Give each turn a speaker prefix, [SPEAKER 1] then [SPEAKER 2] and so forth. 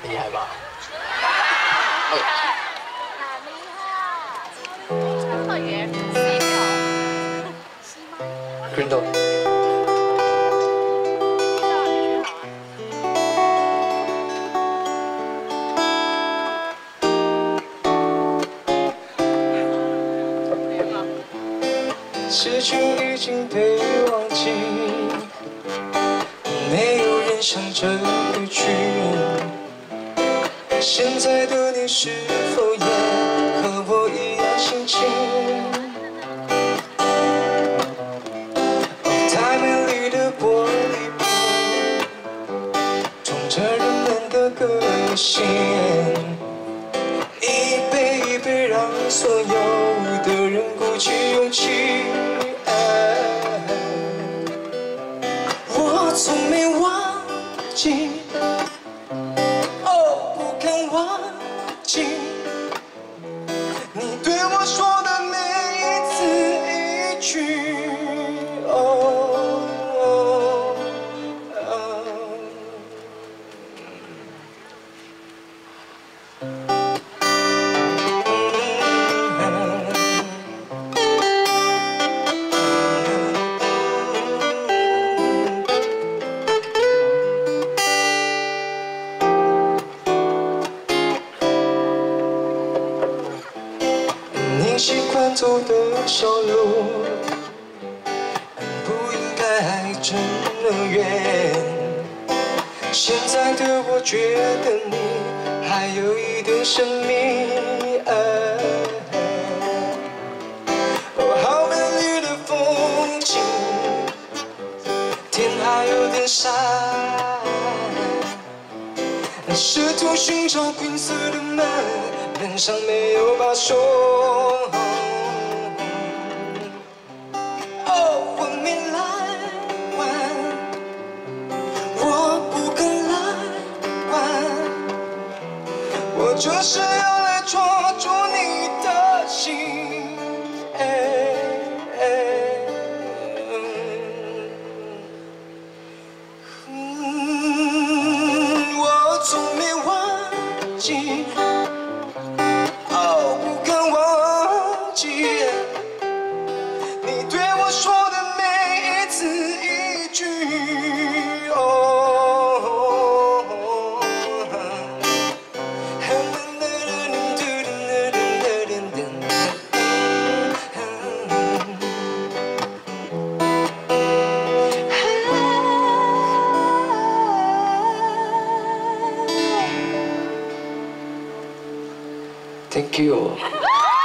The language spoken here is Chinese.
[SPEAKER 1] 厉害吧？
[SPEAKER 2] 特别细妙。
[SPEAKER 1] Green Dog。
[SPEAKER 3] 失去已经被忘记，没有人想着离去。现在的你是否也和我一样心情？太美丽的玻璃瓶，装着人们的个性，一杯一杯让所有的人鼓起勇气。 我从没忘记，哦，不敢忘记你对我说的每一字一句。你习惯走的小路，不应该这么远。现在的我觉得你还有一点神秘。哦，好美丽的风景，天还有点闪，试图寻找pin色的门。 门上没有把手。哦，我没来晚，我不肯来晚，我就是要来抓住你的心。我从没忘记。 你对我说的每一字一句，Thank you.